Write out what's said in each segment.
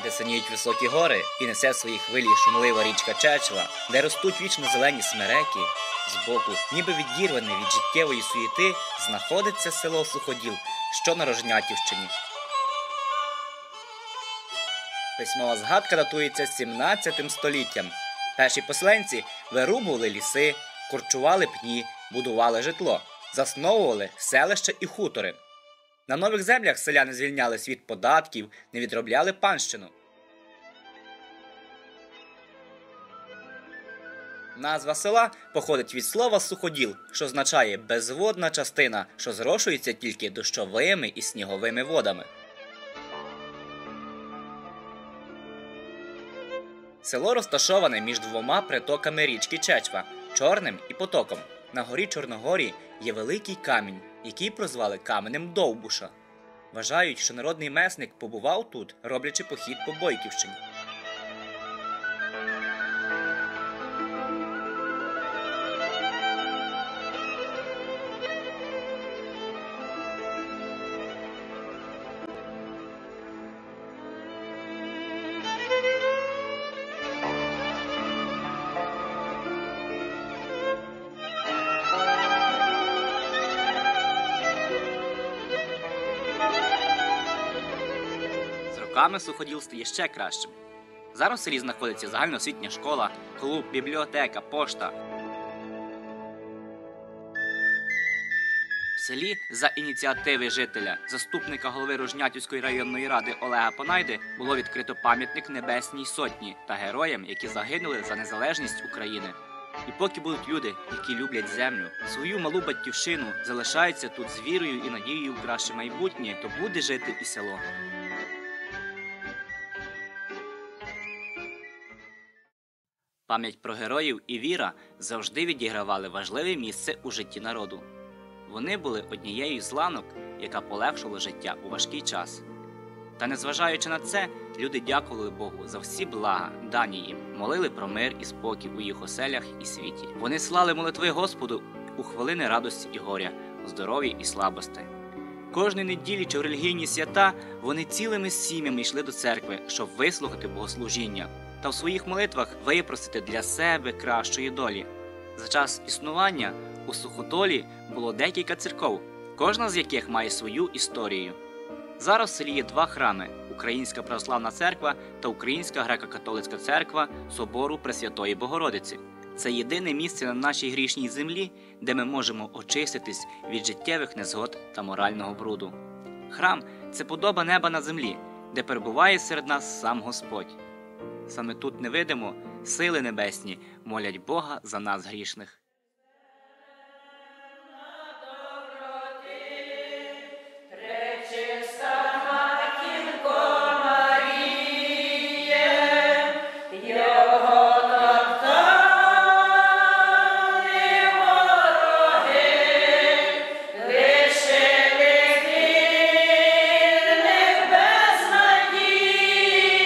де синіють високі гори і несе в своїй хвилі шумлива річка Чечва, де ростуть вічно зелені смереки, збоку, ніби відірване від життєвої суєти, знаходиться село Суходіл, що на Рожнятівщині. Письмова згадка датується 17 століттям. Перші поселенці вирубували ліси, корчували пні, будували житло, засновували селища і хутори. На нових землях селяни звільнялись від податків, не відробляли панщину. Назва села походить від слова «суходіл», що означає «безводна частина», що зрошується тільки дощовими і сніговими водами. Село розташоване між двома притоками річки Чечва – Чорним і Потоком. На горі Чорногорі є великий камінь, який прозвали каменем Довбуша. Вважають, що народний месник побував тут, роблячи похід по Бойківщині. Роками Суходіл стає ще кращим. Зараз в селі знаходиться загальноосвітня школа, клуб, бібліотека, пошта. В селі за ініціативи жителя, заступника голови Рожнятівської районної ради Олега Панайди, було відкрито пам'ятник Небесній Сотні та героям, які загинули за незалежність України. І поки будуть люди, які люблять землю, свою малу батьківщину, залишаються тут з вірою і надією в краще майбутнє, то буде жити і село. Пам'ять про героїв і віра завжди відігравали важливе місце у житті народу. Вони були однією з ланок, яка полегшила життя у важкий час. Та незважаючи на це, люди дякували Богу за всі блага, дані їм, молили про мир і спокій у їх оселях і світі. Вони слали молитви Господу у хвилини радості і горя, здоров'я і слабості. Кожної неділі чи в релігійні свята вони цілими сім'ями йшли до церкви, щоб вислухати богослужіння та в своїх молитвах випросити для себе кращої долі. За час існування у Суходолі було декілька церков, кожна з яких має свою історію. Зараз в селі є два храми – Українська православна церква та Українська греко-католицька церква Собору Пресвятої Богородиці. Це єдине місце на нашій грішній землі, де ми можемо очиститись від життєвих незгод та морального бруду. Храм – це подоба неба на землі, де перебуває серед нас сам Господь. Саме тут невидимо сили небесні молять Бога за нас грішних.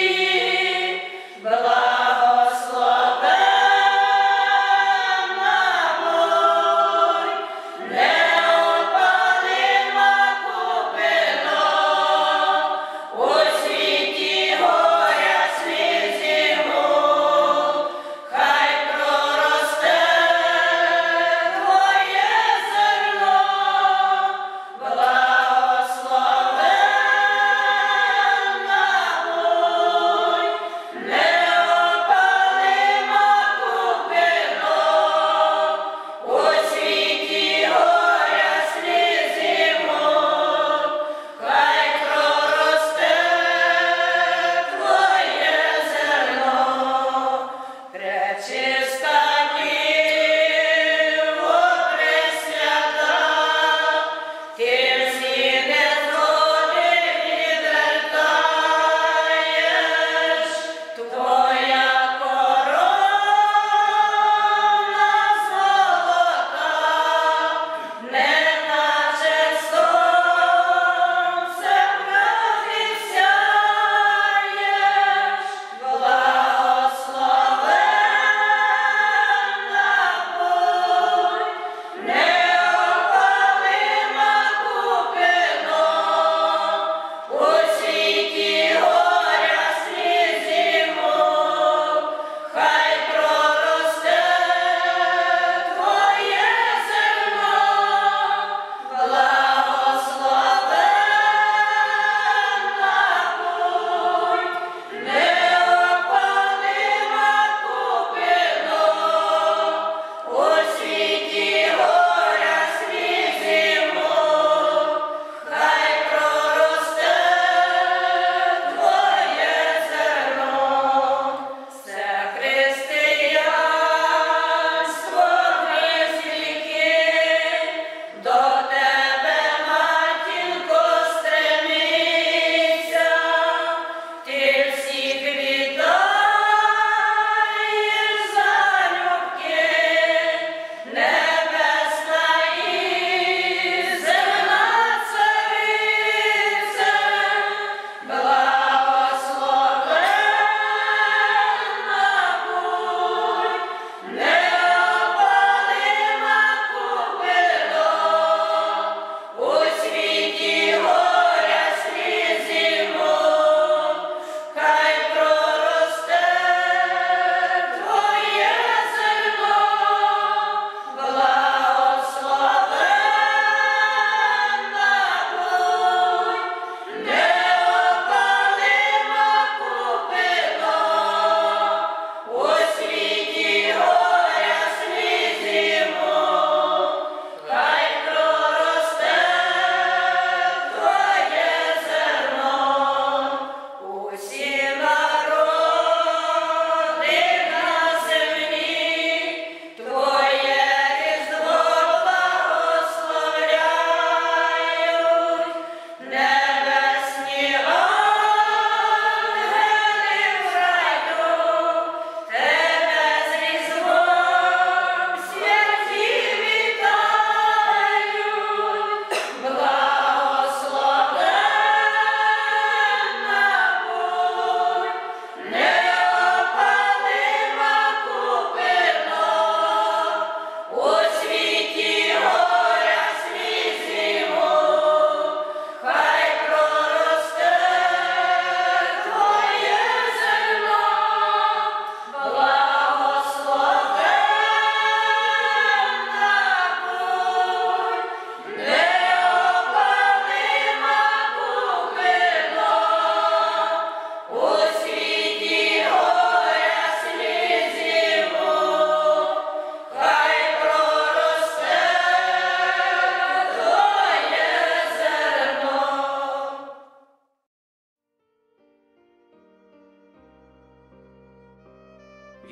Благословенна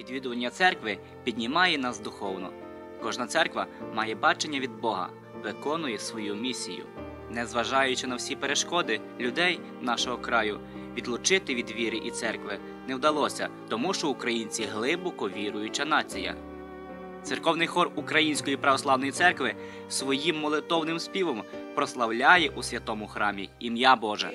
Відвідування церкви піднімає нас духовно. Кожна церква має бачення від Бога, виконує свою місію. Незважаючи на всі перешкоди, людей нашого краю відлучити від віри і церкви не вдалося, тому що українці глибоко віруюча нація. Церковний хор Української православної церкви своїм молитовним співом прославляє у святому храмі ім'я Боже.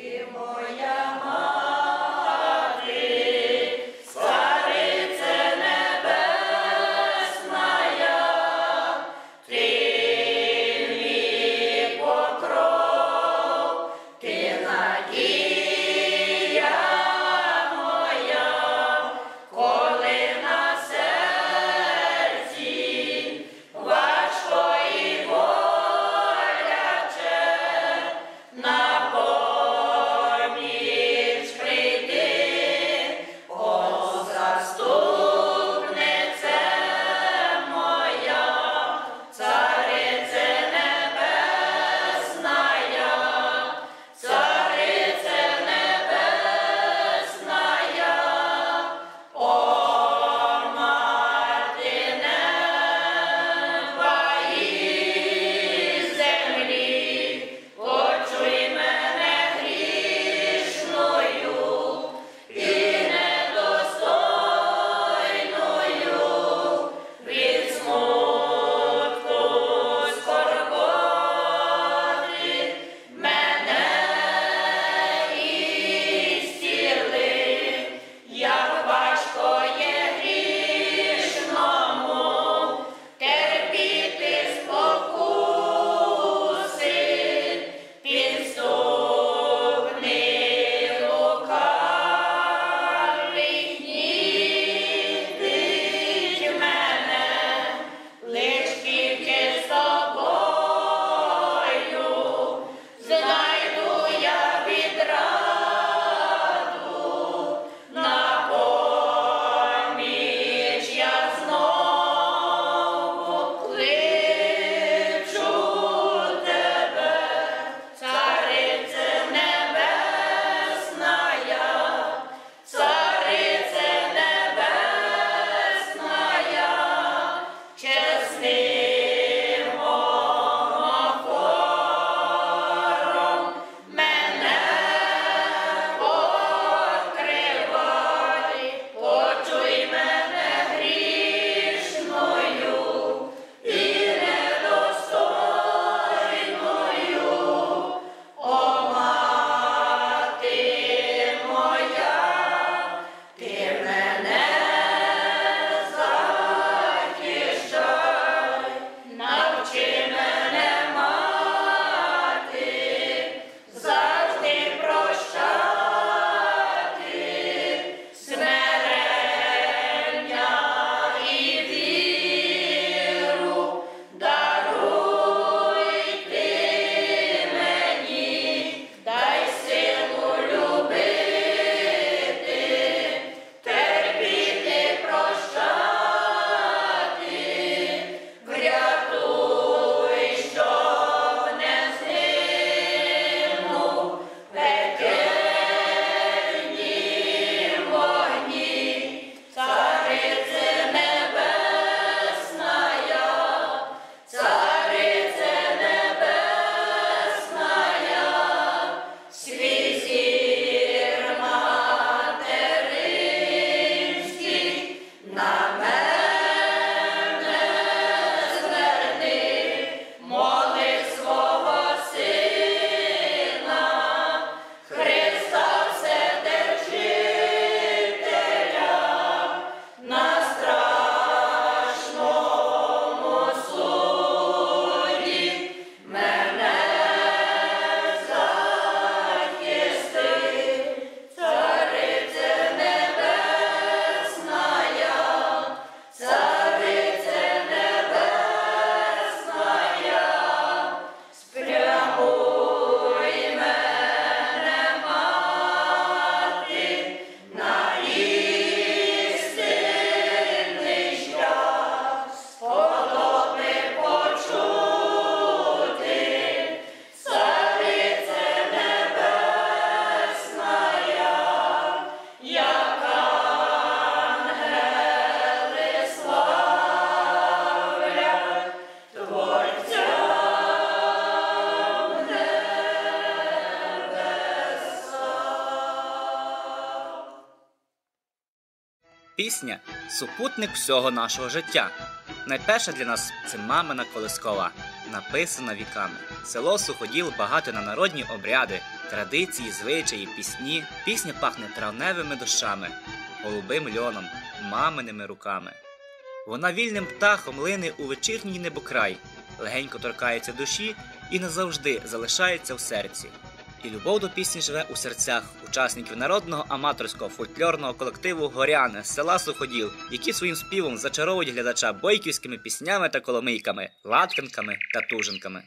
пісня – супутник всього нашого життя. Найперша для нас – це мамина колискова, написана віками. Село Суходіл багато на народні обряди, традиції, звичаї, пісні. Пісня пахне травневими дощами, голубим льоном, маминими руками. Вона вільним птахом лине у вечірній небокрай, легенько торкається душі і назавжди залишається в серці. І любов до пісні живе у серцях учасників народного аматорського фольклорного колективу «Горяни» з села Суходіл, які своїм співом зачаровують глядача бойківськими піснями та коломийками, латканками та тужинками.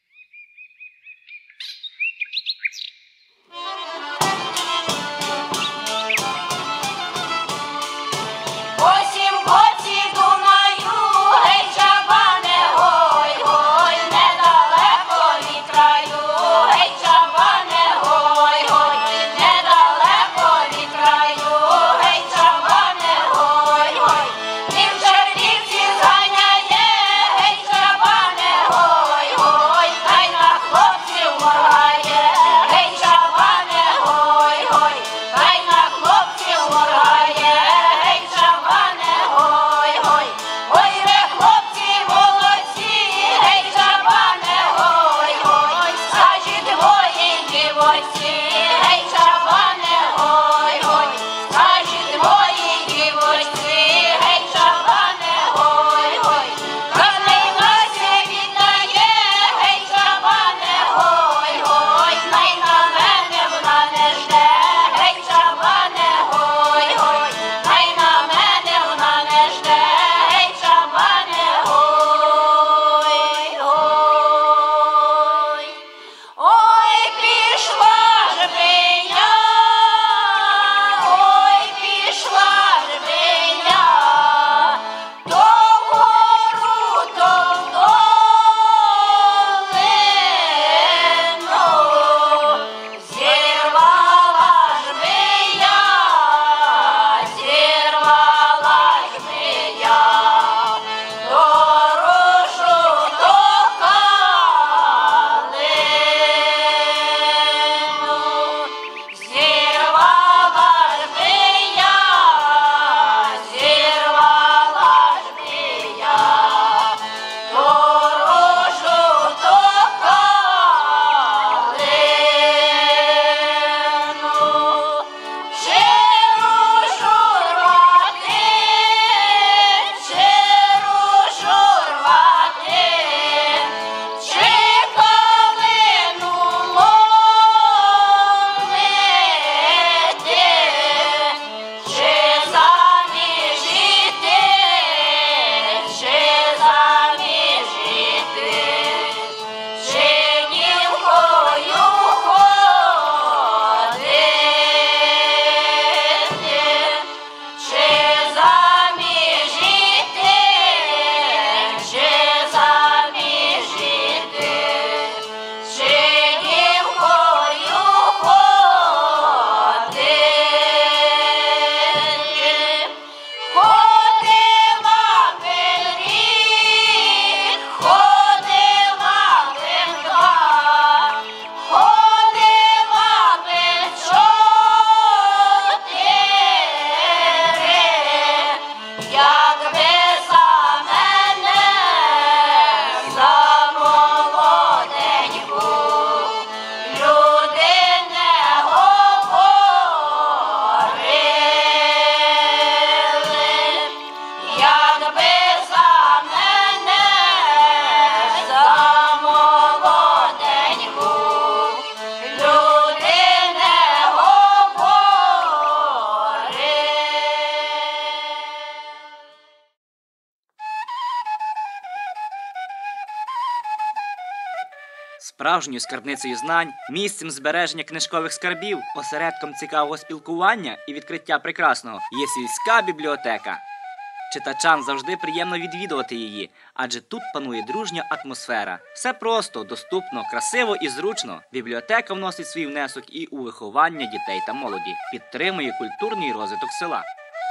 Справжньою скарбницею знань, місцем збереження книжкових скарбів, осередком цікавого спілкування і відкриття прекрасного є сільська бібліотека. Читачам завжди приємно відвідувати її, адже тут панує дружня атмосфера. Все просто, доступно, красиво і зручно. Бібліотека вносить свій внесок і у виховання дітей та молоді, підтримує культурний розвиток села.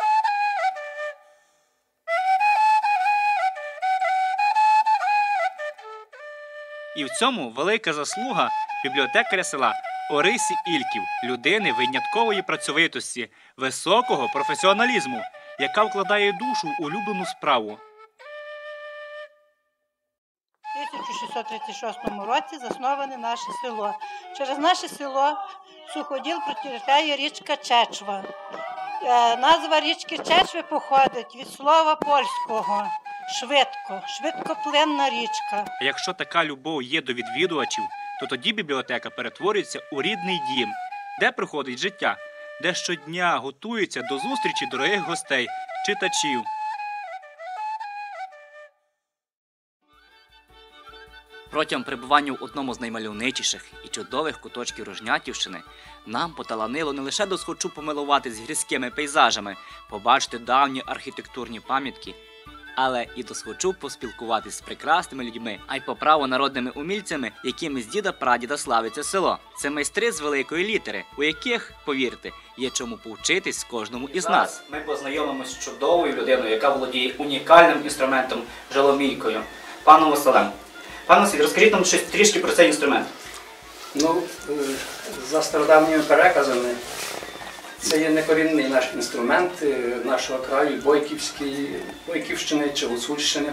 І в цьому велика заслуга бібліотекаря села Орисі Ільків, людини виняткової працьовитості, високого професіоналізму, яка вкладає душу в улюблену справу. У 1636 році засноване наше село. Через наше село суходіл протікає річка Чечва. Назва річки Чечви походить від слова польського «швидко», швидкоплинна річка. А якщо така любов є до відвідувачів, то тоді бібліотека перетворюється у рідний дім, де проходить життя, де щодня готується до зустрічі дорогих гостей, читачів. Протягом перебування в одному з наймальовничіших і чудових куточків Рожнятівщини нам поталанило не лише досхочу помилуватись гірськими пейзажами, побачити давні архітектурні пам'ятки, але і досхочу поспілкуватись з прекрасними людьми, а й по праву народними умільцями, якими з діда-прадіда славиться село. Це майстри з великої літери, у яких, повірте, є чому повчитись кожному із нас. Ми познайомимося з чудовою людиною, яка володіє унікальним інструментом – жаломійкою, паном Василем. Пане Василь, розкажіть нам щось трішки про цей інструмент. Ну, за стародавніми переказами, це є некорінний наш інструмент нашого краю, Бойківщини чи Гуцульщини.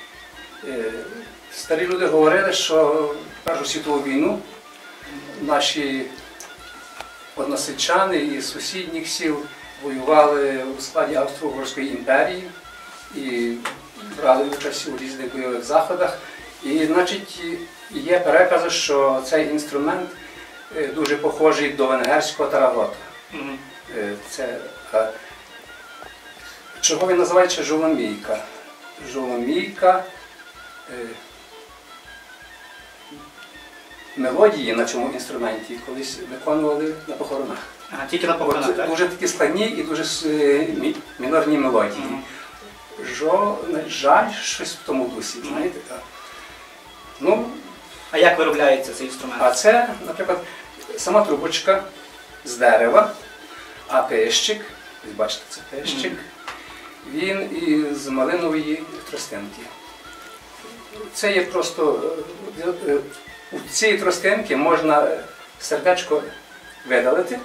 Старі люди говорили, що в Першу світову війну наші односельчани із сусідніх сіл воювали у складі Австро-Угорської імперії і брали участь у різних бойових заходах. І, значить, є перекази, що цей інструмент дуже похожий до венгерського тарагота. Чого він називається жоломійка? Жоломійка, мелодії на цьому інструменті колись виконували на похоронах. Тільки на похоронах, так? Дуже такі складні і дуже мінорні мелодії. Жаль, щось в тому дусі, знаєте. Ну, а як виробляється цей інструмент? А це, наприклад, сама трубочка з дерева, а пищик, ви бачите, це пищик, він із малинової тростинки. Це є просто, у цієї тростинки можна сердечко видалити,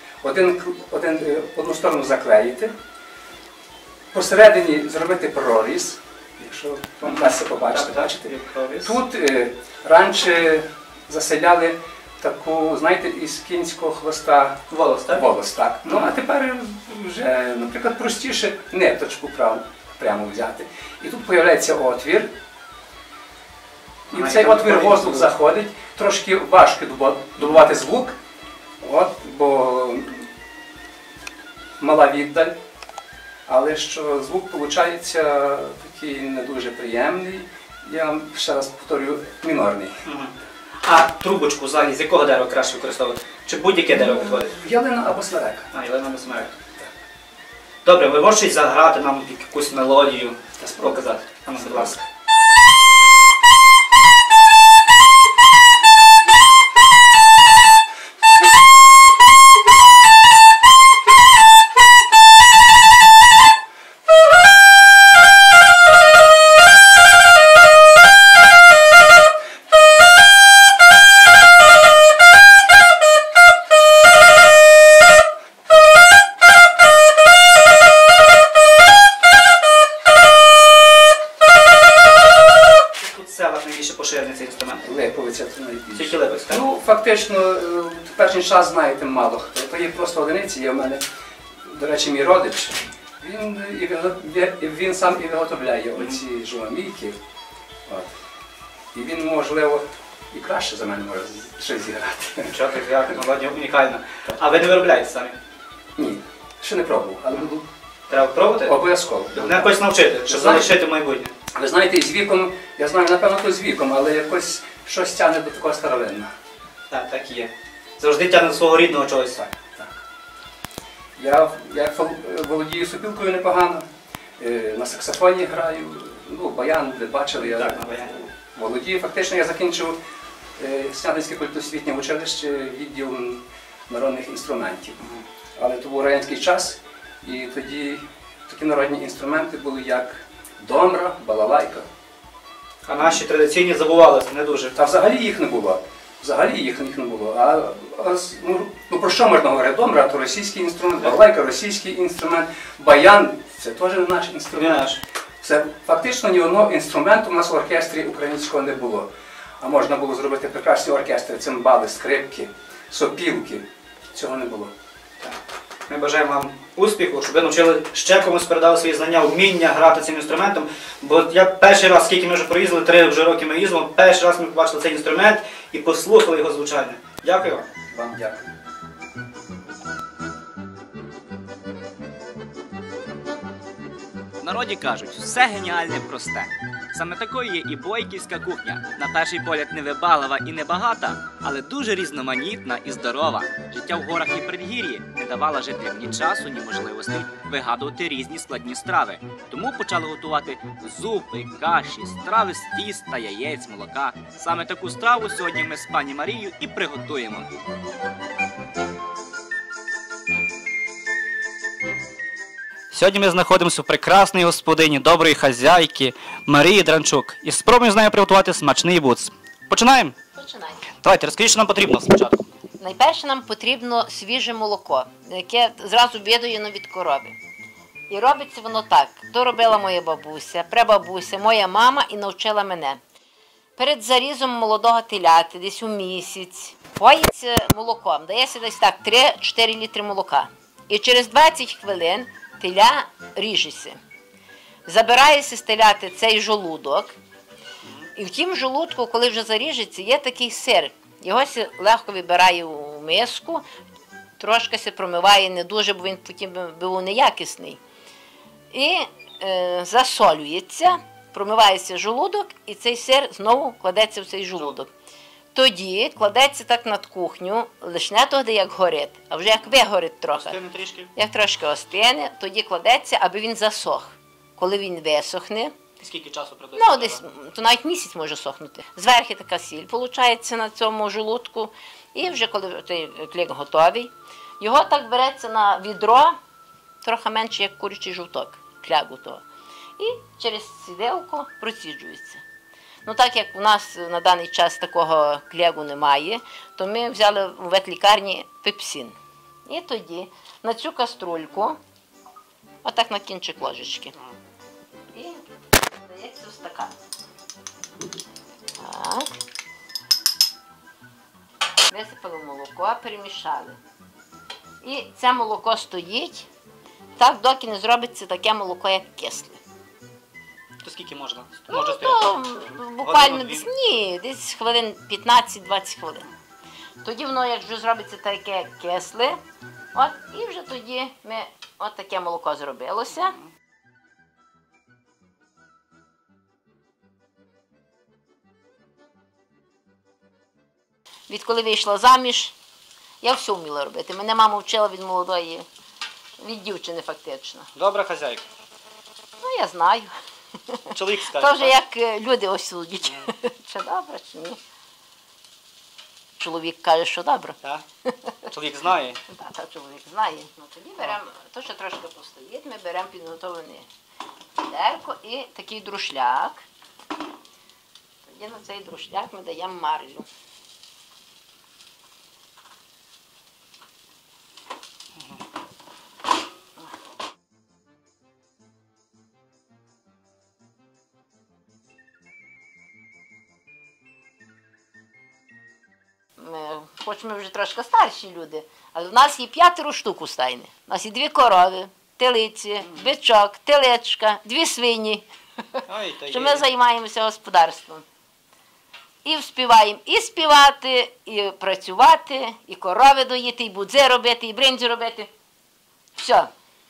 одну сторону заклеїти, посередині зробити проріз. Якщо вам вдасться побачити, бачите? Тут раніше заселяли таку, знаєте, із кінського хвоста волос, так? Волос, так. Ну, а тепер вже, наприклад, простіше ниточку прямо взяти. І тут з'являється отвір. І в цей отвір воздух заходить. Трошки важко добувати звук, бо мала віддаль. Але що звук виходить такий не дуже приємний, я вам ще раз повторюю, мінорний. А трубочку взагалі з якого дерева краще використовувати? Чи будь-яке дерево підходить? Ялина або смерека. Ялина або смерека. Добре, ви можете заграти нам якусь мелодію, показати? Будь ласка. Липовиця це найбільше. Тільки Липовець, так? Ну, фактично, в перший час знаєте мало хто. То є просто одиниці, є в мене, до речі, мій родич. Він сам і виготовляє оці жоломійки. І він, можливо, і краще за мене може щось зіграти. Чого ти як мелодія унікальна. А ви не виробляєте самі? Ні, ще не пробував, але буду. Треба пробувати? Обов'язково. Мене когось навчити, щоб залишити в майбутнє. Ви знаєте, і з віком, я знаю, напевно, то з віком, але якось щось тягне до такого старовинного. Так, так і є. Завжди тягне до свого рідного чогось. Так, так. Я володію сопілкою непогано, на саксофоні граю, ну, баян, ви бачили, я так, на баяні. Володію. Фактично я закінчив Снятинське культосвітнє училище відділом народних інструментів. Але то був радянський час, і тоді такі народні інструменти були як домра, балалайка. А наші традиційні забувалися не дуже. Та взагалі їх не було. Взагалі їх не було. Ну про що можна говорити? Домра – то російський інструмент, балалайка – російський інструмент, баян Це теж не наш Не інструмент. наш. Це фактично ні одного інструменту у нас в оркестрі українського не було. А можна було зробити прекрасні оркестри, цимбали, скрипки, сопілки. Цього не було. Ми бажаємо вам успіху, щоб ви навчили ще комусь передали свої знання, вміння грати цим інструментом. Бо я перший раз, скільки ми вже проїздили, 3 вже роки ми їздимо, перший раз ми побачили цей інструмент і послухали його звучання. Дякую вам. Вам дякую. В народі кажуть, все геніальне просте. Саме такою є і бойківська кухня. На перший погляд невибаглива і небагата, але дуже різноманітна і здорова. Життя в горах і предгір'ї не давало жителям ні часу, ні можливостей вигадувати різні складні страви. Тому почали готувати зупи, каші, страви з тіста, яєць, молока. Саме таку страву сьогодні ми з пані Марією і приготуємо. Сьогодні ми знаходимося у прекрасній господині, доброї хазяйки Марії Дранчук і спробуємо з нею приготувати смачний буц. Починаємо? Починай. Давайте, розкажіть, що нам потрібно спочатку. Найперше нам потрібно свіже молоко, яке зразу видоєно від корови. І робиться воно так. То робила моя бабуся, прабабуся, моя мама і навчила мене. Перед зарізом молодого теляти, десь у місяць, поїться молоком. Дається десь так 3-4 літри молока. І через 20 хвилин теля ріжеться. Забирається з теляти цей жолудок. І в тім жолудку, коли вже заріжеться, є такий сир. Його легко вибирає у миску, трошки се промиває не дуже, бо він потім був неякісний. І засолюється, промивається жолудок, і цей сир знову кладеться в цей жолудок. Тоді кладеться так над кухню, лише не тоді, як горить, а вже як вигорить трохи. Трішки. Як трошки остине, тоді кладеться, аби він засох. Коли він висохне, Скільки часу приблизно? ну, десь, то навіть місяць може сохнути. Зверху така сіль виходить на цьому желудку. І вже коли цей клік готовий, його так береться на відро, трохи менше, як курячий жовток, клягу того. І через сідилку проціджується. Ну, так як у нас на даний час такого клягу немає, то ми взяли у ветлікарні пепсин. І тоді на цю каструльку, отак на кінчик ложечки. І дається в стакан. Так. Висипали молоко, перемішали. І це молоко стоїть, так доки не зробиться таке молоко, як кисле. То скільки можна? Ну, то буквально десь, ні, десь хвилин 15-20 хвилин. Тоді воно, як вже зробиться таке кисле, от, і вже тоді ми от таке молоко зробилося. Відколи вийшла заміж, я все вміла робити. Мене мама вчила від молодої, від дівчини фактично. Добра хазяйка. Ну, я знаю. Чоловік скаже. То вже як люди осудять, чи добре, чи ні. Чоловік каже, що добре. Так? Чоловік знає. Та чоловік знає. Ну, тоді беремо, то що трошки постоїть, ми беремо підготовлене відерко і такий друшляк. Тоді на цей друшляк ми даємо марлю. Хоч ми вже трошки старші люди, але в нас є 5 штук у стайні. У нас є 2 корови, телиці, бичок, телечка, 2 свині. Ой, та Що є. ми займаємося господарством. І вспіваємо і співати, і працювати, і корови доїти, і будзи робити, і бринзі робити. Все.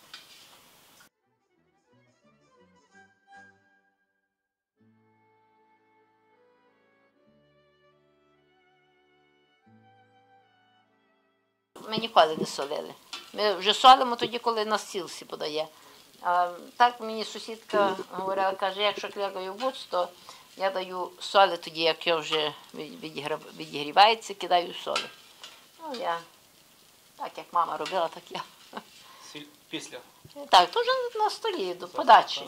Ми ніколи не солили. Ми вже солимо тоді, коли на стіл всі подає. А так мені сусідка говорила, каже, якщо клякаю в буц, то я даю соли тоді, як я вже відігрівається, кидаю соли. Ну, я так, як мама робила, так я. Після. Так, то вже на столі, до подачі.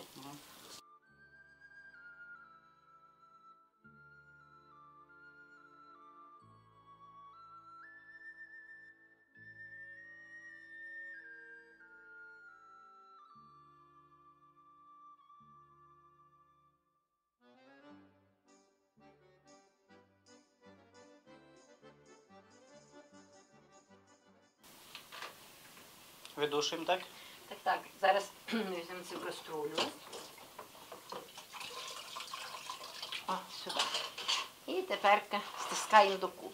Видушуємо, так? Так, зараз візьмемо цю каструлю. О, сюди. І тепер стискаємо докупи.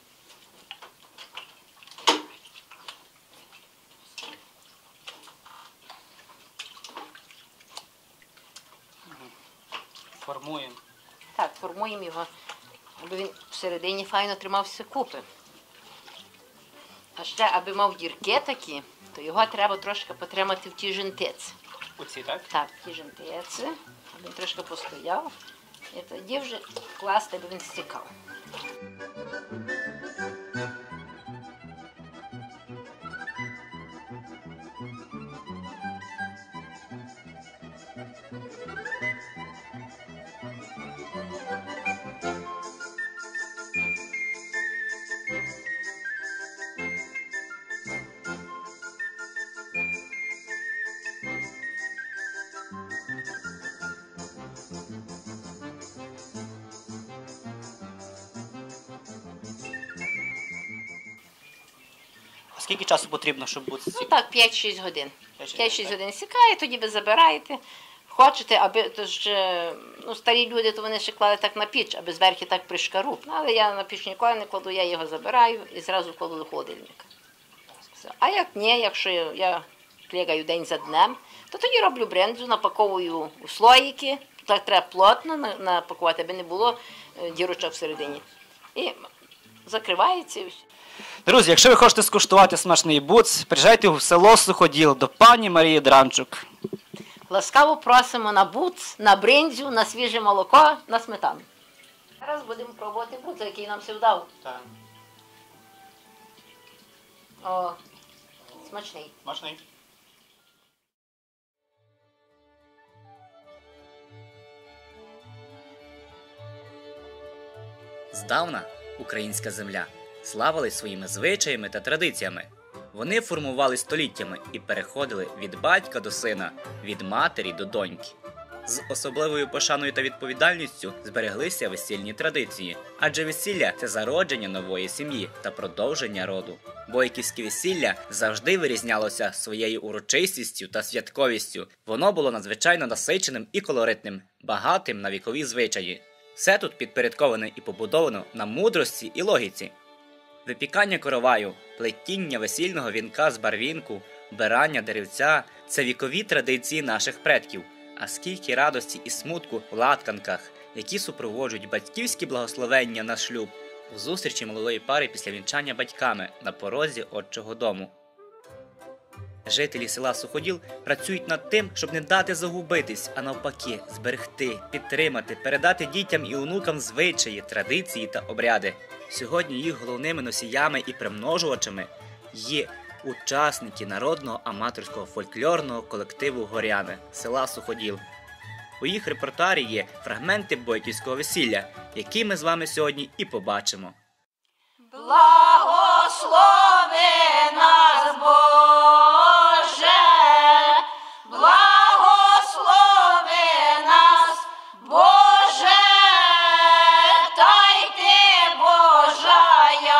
Формуємо. Так, формуємо його, аби він всередині файно тримався купи. А ще, аби мав дірки такі, то його треба трошки потримати в тій жентиці. Оці, так? Так, в тій жентиці, аби він трошки постояв. І тоді вже класти, аби він стікав. А скільки часу потрібно, щоб бути Ну так, 5-6 годин. 5-6 так? годин сікає, тоді ви забираєте. Хочете, аби то ж, ну, старі люди, то вони ще клали так на піч, аби зверху так при шкару. Ну, але я на піч ніколи не кладу, я його забираю і зразу кладу до холодильника. Все. А як ні, якщо я клегаю день за днем, то тоді роблю брендзу, напаковую у слоїки. Так треба плотно напакувати, аби не було дірочок всередині. І закривається і все. Друзі, якщо ви хочете скуштувати смачний буц, приїжджайте в село Суходіл до пані Марії Дранчук. Ласкаво просимо на буц, на бринзю, на свіже молоко, на сметану. Зараз будемо пробувати буц, який нам все вдав. Так. О, смачний. Смачний. Здавна українська земля славилась своїми звичаями та традиціями. Вони формували століттями і переходили від батька до сина, від матері до доньки. З особливою пошаною та відповідальністю збереглися весільні традиції, адже весілля – це зародження нової сім'ї та продовження роду. Бойківське весілля завжди вирізнялося своєю урочистістю та святковістю. Воно було надзвичайно насиченим і колоритним, багатим на вікові звичаї. Все тут підпорядковане і побудовано на мудрості і логіці. Випікання короваю, плетіння весільного вінка з барвінку, вбирання деревця – це вікові традиції наших предків. А скільки радості і смутку в латканках, які супроводжують батьківські благословення на шлюб, у зустрічі молодої пари після вінчання батьками на порозі отчого дому. Жителі села Суходіл працюють над тим, щоб не дати загубитись, а навпаки, зберегти, підтримати, передати дітям і онукам звичаї, традиції та обряди. Сьогодні їх головними носіями і примножувачами є учасники народного аматорського фольклорного колективу «Горяни» села Суходіл. У їх репертуарі є фрагменти бойківського весілля, які ми з вами сьогодні і побачимо. Благослови нас, Боже, благослови нас, Боже, та й ти, Божая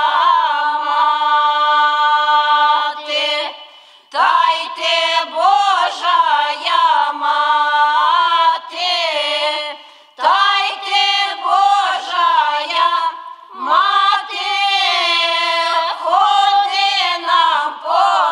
мати, та й ти, Божая мати, та й ти, Божая мати, ходи нам по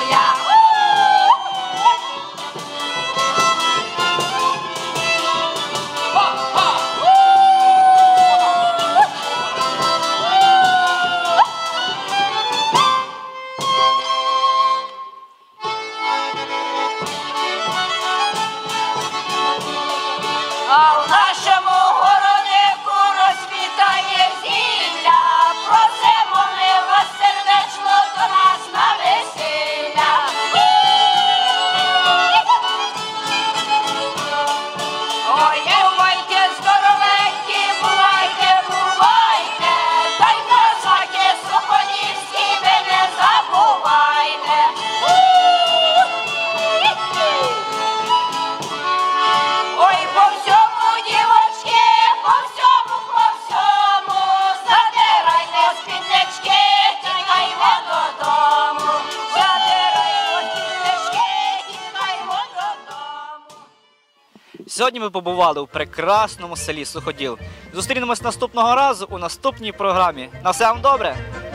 весілля. А в нашому городику розквітає зілля, просимо ми вас сердечно до нас на весілля. Ой, бувайте здоровенькі, бувайте, бувайте, та й козаки суходільські ви не забувайте. Ой, по всьому, дівочки, по всьому, задирайте спіднички, тікаймо додому. Задираймо спіднички, тікаймо додому. Сьогодні ми побували у прекрасному селі Суходіл. Зустрінемось наступного разу у наступній програмі. На все вам добре!